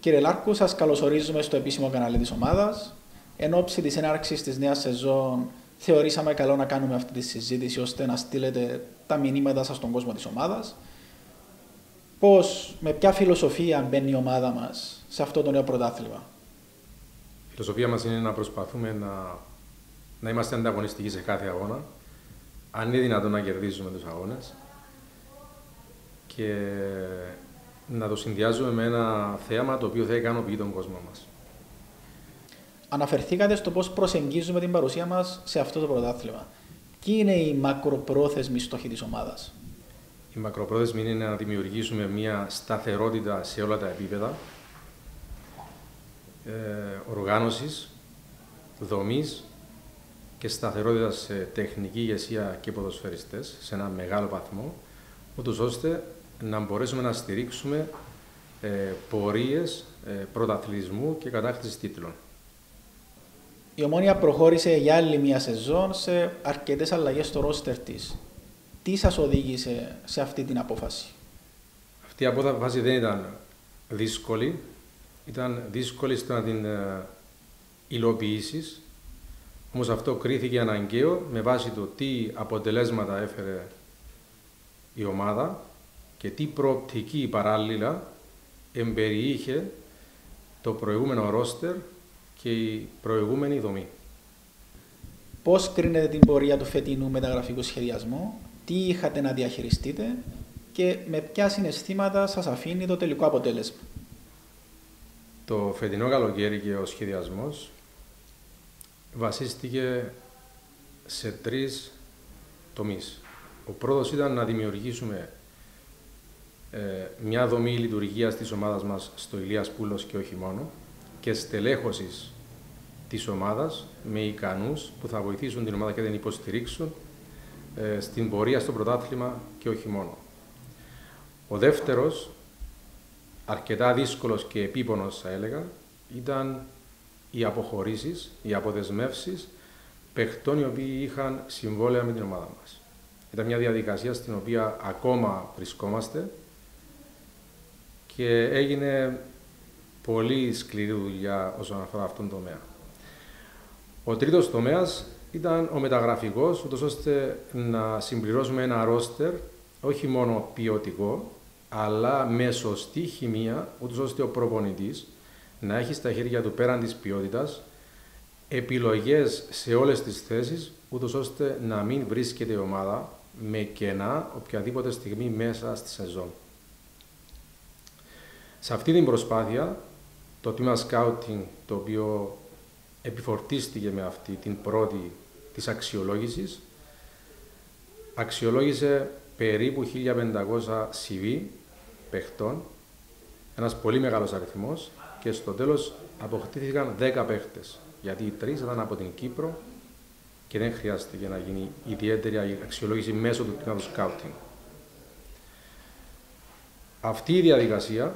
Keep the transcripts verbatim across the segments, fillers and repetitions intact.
Κύριε Λάρκου, σας καλωσορίζουμε στο επίσημο κανάλι της ομάδας. Εν ώψη της έναρξης της νέας σεζόν, θεωρήσαμε καλό να κάνουμε αυτή τη συζήτηση ώστε να στείλετε τα μηνύματα σας στον κόσμο της ομάδας. Πώς, με ποια φιλοσοφία μπαίνει η ομάδα μας σε αυτό το νέο πρωτάθλημα? Η φιλοσοφία μας είναι να προσπαθούμε να, να είμαστε ανταγωνιστικοί σε κάθε αγώνα, αν είναι δυνατόν να κερδίσουμε τους αγώνες και να το συνδυάζουμε με ένα θέαμα το οποίο θα ικανοποιεί τον κόσμο μας. Αναφερθήκατε στο πώς προσεγγίζουμε την παρουσία μας σε αυτό το πρωτάθλημα. Ποιοι είναι οι μακροπρόθεσμοι στόχοι της ομάδας? Η μακροπρόθεσμη είναι να δημιουργήσουμε μια σταθερότητα σε όλα τα επίπεδα ε, οργάνωσης, δομής και σταθερότητα σε τεχνική ηγεσία και ποδοσφαιριστές σε ένα μεγάλο βαθμό, ούτως ώστε να μπορέσουμε να στηρίξουμε ε, πορείες ε, πρωταθλητισμού και κατάκτησης τίτλων. Η Ομόνοια προχώρησε για άλλη μια σεζόν σε αρκετές αλλαγές στο ρόστερ της. Τι σας οδήγησε σε αυτή την απόφαση? Αυτή η απόφαση δεν ήταν δύσκολη. Ήταν δύσκολη στο να την ε, υλοποιήσεις. Όμως αυτό κρίθηκε αναγκαίο με βάση το τι αποτελέσματα έφερε η ομάδα και τι προοπτική παράλληλα εμπεριείχε το προηγούμενο ρόστερ και η προηγούμενη δομή. Πώς κρίνετε την πορεία του φετινού μεταγραφικού σχεδιασμού, τι είχατε να διαχειριστείτε και με ποια συναισθήματα σας αφήνει το τελικό αποτέλεσμα? Το φετινό καλοκαίρι και ο σχεδιασμός βασίστηκε σε τρεις τομείς. Ο πρώτος ήταν να δημιουργήσουμε ε, μια δομή λειτουργίας της ομάδας μας στο Ηλίας Πούλος και όχι μόνο και στελέχωσης της ομάδας με ικανούς που θα βοηθήσουν την ομάδα και την υποστηρίξουν ε, στην πορεία στο πρωτάθλημα και όχι μόνο. Ο δεύτερος, αρκετά δύσκολος και επίπονος θα έλεγα, ήταν οι αποχωρήσεις, οι αποδεσμεύσεις παιχτών οι οποίοι είχαν συμβόλαια με την ομάδα μας. Ήταν μια διαδικασία στην οποία ακόμα βρισκόμαστε και έγινε πολύ σκληρή δουλειά όσον αφορά αυτόν τον τομέα. Ο τρίτος τομέας ήταν ο μεταγραφικός, ούτως ώστε να συμπληρώσουμε ένα ρόστερ όχι μόνο ποιοτικό, αλλά με σωστή χημεία, ούτως ώστε ο προπονητής να έχει στα χέρια του πέραν της ποιότητας επιλογές σε όλες τις θέσεις, ούτως ώστε να μην βρίσκεται η ομάδα με κενά οποιαδήποτε στιγμή μέσα στη σεζόν. Σε αυτή την προσπάθεια, το τμήμα σκάουτινγκ, το οποίο επιφορτίστηκε με αυτή την πρώτη της αξιολόγησης, αξιολόγησε περίπου χίλια πεντακόσια σι βι παιχτών, ένας πολύ μεγάλος αριθμός, και στο τέλος αποκτήθηκαν δέκα παίχτες, γιατί οι τρεις ήταν από την Κύπρο και δεν χρειάστηκε να γίνει ιδιαίτερη αξιολόγηση μέσω του τμήματος σκάουτινγκ. Αυτή η διαδικασία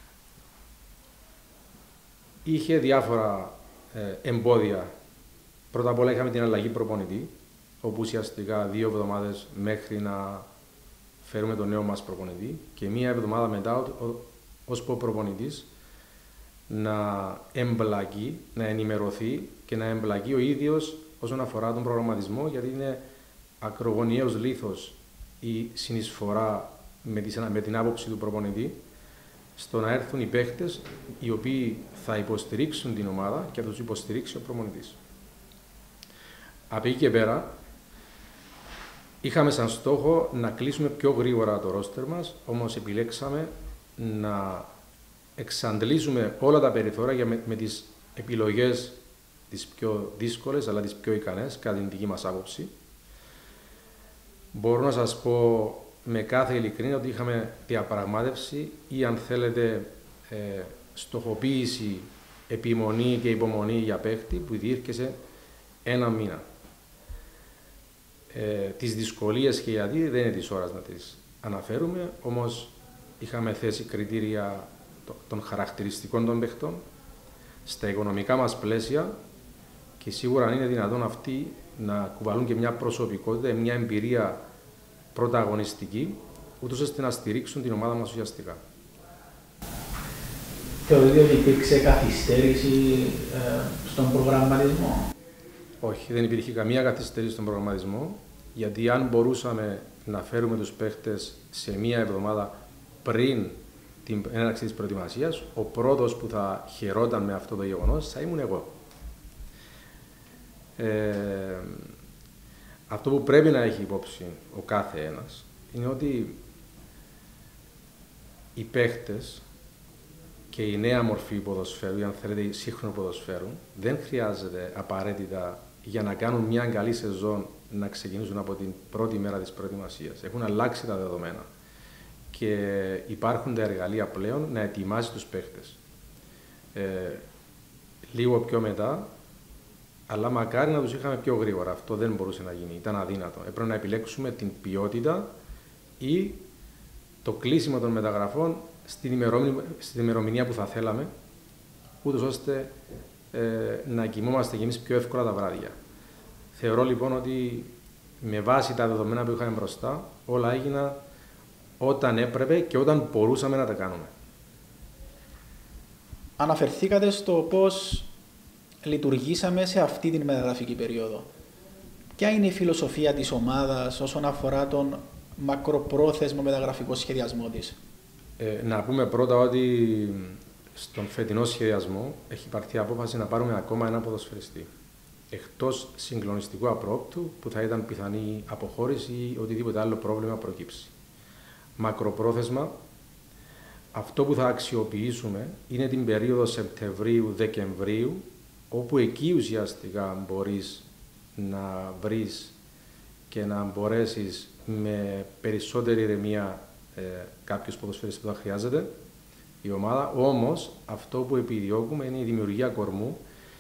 είχε διάφορα ε, εμπόδια. Πρώτα απ' όλα είχαμε την αλλαγή προπονητή, όπου ουσιαστικά δύο εβδομάδες μέχρι να φέρουμε τον νέο μας προπονητή και μία εβδομάδα μετά ώσπου ο προπονητής να εμπλακεί, να ενημερωθεί και να εμπλακεί ο ίδιος όσον αφορά τον προγραμματισμό, γιατί είναι ακρογωνιαίος λίθος η συνεισφορά με, τις, με την άποψη του προπονητή στο να έρθουν οι παίχτες οι οποίοι θα υποστηρίξουν την ομάδα και θα τους υποστηρίξει ο προπονητής. Από εκεί και πέρα, είχαμε σαν στόχο να κλείσουμε πιο γρήγορα το ρόστερ μας, όμως επιλέξαμε να εξαντλήσουμε όλα τα περιθώρια με, με τις επιλογές τις πιο δύσκολες αλλά τις πιο ικανές, κατά την δική μας άποψη. Μπορώ να σας πω με κάθε ειλικρίνεια ότι είχαμε διαπραγμάτευση ή, αν θέλετε, ε, στοχοποίηση, επιμονή και υπομονή για παίχτη που διήρκεσε ένα μήνα. Ε, τις δυσκολίες και γιατί δεν είναι της ώρας να τις αναφέρουμε, όμως είχαμε θέσει κριτήρια των χαρακτηριστικών των παιχτών στα οικονομικά μας πλαίσια και σίγουρα αν είναι δυνατόν αυτοί να κουβαλούν και μια προσωπικότητα, μια εμπειρία πρωταγωνιστική, ούτως ώστε να στηρίξουν την ομάδα μας ουσιαστικά. Θεωρείτε ότι υπήρξε καθυστέρηση ε, στον προγραμματισμό? Όχι, δεν υπήρχε καμία καθυστέρηση στον προγραμματισμό, γιατί αν μπορούσαμε να φέρουμε τους παίχτες σε μία εβδομάδα πριν την έναρξη της προετοιμασίας, ο πρώτος που θα χαιρόταν με αυτό το γεγονός θα ήμουν εγώ. Ε, αυτό που πρέπει να έχει υπόψη ο κάθε ένας είναι ότι οι παίχτες και η νέα μορφή ποδοσφαίρου, ή αν θέλετε σύγχρονο ποδοσφαίρου, δεν χρειάζεται απαραίτητα για να κάνουν μια καλή σεζόν να ξεκινήσουν από την πρώτη μέρα της προετοιμασίας. Έχουν αλλάξει τα δεδομένα και υπάρχουν τα εργαλεία πλέον να ετοιμάσει τους παίχτες. Ε, λίγο πιο μετά, αλλά μακάρι να τους είχαμε πιο γρήγορα. Αυτό δεν μπορούσε να γίνει, ήταν αδύνατο. Έπρεπε να επιλέξουμε την ποιότητα ή το κλείσιμο των μεταγραφών στην ημερομηνία, στην ημερομηνία που θα θέλαμε, ούτως ώστε ε, να κοιμόμαστε κι εμείς πιο εύκολα τα βράδια. Θεωρώ λοιπόν ότι με βάση τα δεδομένα που είχαμε μπροστά, όλα έγιναν όταν έπρεπε και όταν μπορούσαμε να τα κάνουμε. Αναφερθήκατε στο πώς λειτουργήσαμε σε αυτή την μεταγραφική περίοδο. Ποια είναι η φιλοσοφία της ομάδας όσον αφορά τον μακροπρόθεσμο μεταγραφικό σχεδιασμό της? Ε, να πούμε πρώτα ότι στον φετινό σχεδιασμό έχει πάρθει απόφαση να πάρουμε ακόμα ένα ποδοσφαιριστή. Εκτός συγκλονιστικού απρόπτου που θα ήταν πιθανή αποχώρηση ή οτιδήποτε άλλο πρόβλημα προκύψει. Μακροπρόθεσμα, αυτό που θα αξιοποιήσουμε είναι την περίοδο Σεπτεμβρίου-Δεκεμβρίου, όπου εκεί ουσιαστικά μπορείς να βρεις και να μπορέσεις με περισσότερη ηρεμία ε, κάποιους ποδοσφαιριστές που θα χρειάζεται η ομάδα. Όμως, αυτό που επιδιώκουμε είναι η δημιουργία κορμού,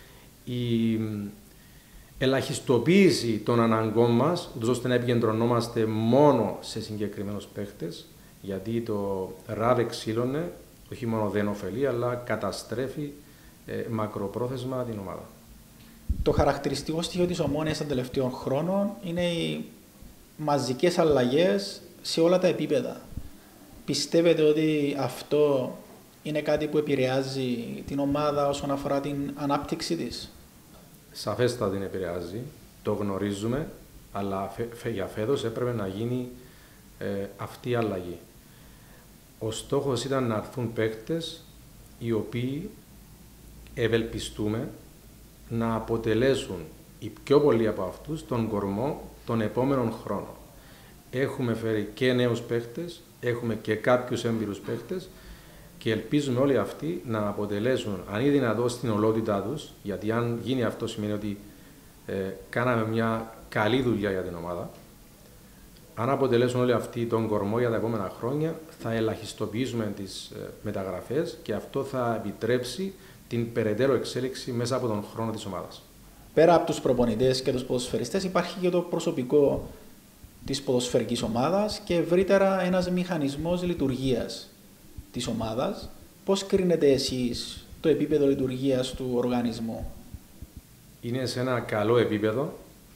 η ελαχιστοποίηση των αναγκών μας, ώστε να επικεντρωνόμαστε μόνο σε συγκεκριμένους παίχτες, γιατί το ράβε ξύλωνε, όχι μόνο δεν ωφελεί, αλλά καταστρέφει ε, μακροπρόθεσμα την ομάδα. Το χαρακτηριστικό στοιχείο της Ομόνοιας των τελευταίων χρόνων είναι οι μαζικές αλλαγές σε όλα τα επίπεδα. Πιστεύετε ότι αυτό είναι κάτι που επηρεάζει την ομάδα όσον αφορά την ανάπτυξη της? Σαφέστατα την επηρεάζει, το γνωρίζουμε, αλλά φε, φε, για φέτος έπρεπε να γίνει ε, αυτή η αλλαγή. Ο στόχος ήταν να έρθουν παίκτες οι οποίοι ευελπιστούμε να αποτελέσουν οι πιο πολλοί από αυτούς τον κορμό των επόμενων χρόνων. Έχουμε φέρει και νέους παίκτες, έχουμε και κάποιους έμπειρους παίκτες και ελπίζουμε όλοι αυτοί να αποτελέσουν, αν είναι δυνατό, στην ολότητά τους, γιατί αν γίνει αυτό σημαίνει ότι ε, κάναμε μια καλή δουλειά για την ομάδα. Αν αποτελέσουν όλοι αυτοί τον κορμό για τα επόμενα χρόνια, θα ελαχιστοποιήσουμε τις ε, μεταγραφές και αυτό θα επιτρέψει την περαιτέρω εξέλιξη μέσα από τον χρόνο της ομάδας. Πέρα από τους προπονητές και τους ποδοσφαιριστές, υπάρχει και το προσωπικό της ποδοσφαιρικής ομάδας και ευρύτερα ένας μηχανισμός λειτουργίας της ομάδας. Πώς κρίνετε εσείς το επίπεδο λειτουργίας του οργανισμού? Είναι σε ένα καλό επίπεδο.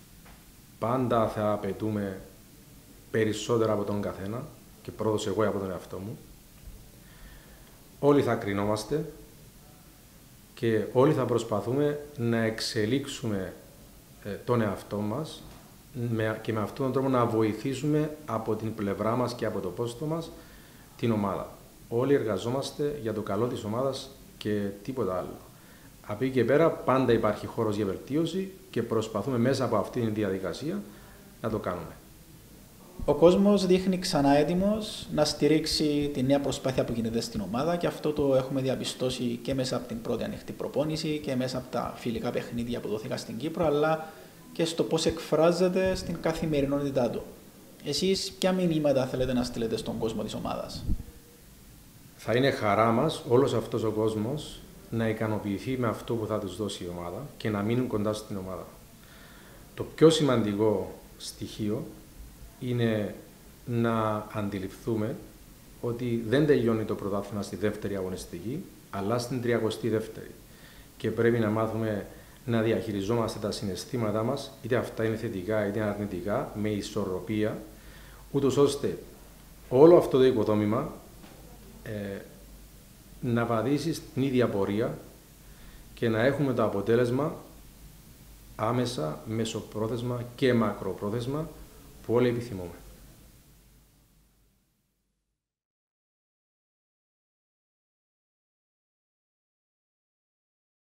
Πάντα θα απαιτούμε περισσότερα από τον καθένα και πρώτος εγώ από τον εαυτό μου. Όλοι θα κρινόμαστε και όλοι θα προσπαθούμε να εξελίξουμε τον εαυτό μας και με αυτόν τον τρόπο να βοηθήσουμε από την πλευρά μας και από το πόστο μας την ομάδα. Όλοι εργαζόμαστε για το καλό της ομάδας και τίποτα άλλο. Από εκεί και πέρα πάντα υπάρχει χώρος για βελτίωση και προσπαθούμε μέσα από αυτή τη διαδικασία να το κάνουμε. Ο κόσμος δείχνει ξανά έτοιμος να στηρίξει τη νέα προσπάθεια που γίνεται στην ομάδα και αυτό το έχουμε διαπιστώσει και μέσα από την πρώτη ανοιχτή προπόνηση και μέσα από τα φιλικά παιχνίδια που δόθηκαν στην Κύπρο, αλλά και στο πώς εκφράζεται στην καθημερινότητά του. Εσείς ποια μηνύματα θέλετε να στείλετε στον κόσμο της ομάδας? Θα είναι χαρά μας όλος αυτός ο κόσμος να ικανοποιηθεί με αυτό που θα τους δώσει η ομάδα και να μείνουν κοντά στην ομάδα. Το πιο σημαντικό στοιχείο είναι να αντιληφθούμε ότι δεν τελειώνει το πρωτάθλημα στη δεύτερη αγωνιστική, αλλά στην τριακοστή δεύτερη. Και πρέπει να μάθουμε να διαχειριζόμαστε τα συναισθήματά μας, είτε αυτά είναι θετικά είτε αρνητικά, με ισορροπία, ούτως ώστε όλο αυτό το οικοδόμημα ε, να βαδίσει την ίδια πορεία και να έχουμε το αποτέλεσμα άμεσα, μεσοπρόθεσμα και μακροπρόθεσμα που όλοι επιθυμούμε.